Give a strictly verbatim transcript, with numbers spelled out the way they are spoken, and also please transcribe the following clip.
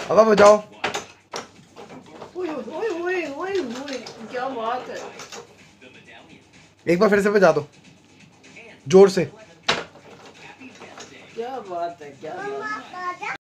हवा बजाओ। ओए ओए ओए ओए ओए, क्या बात है। एक बार फिर से बजा दो जोर से। क्या बात है, क्या बात है।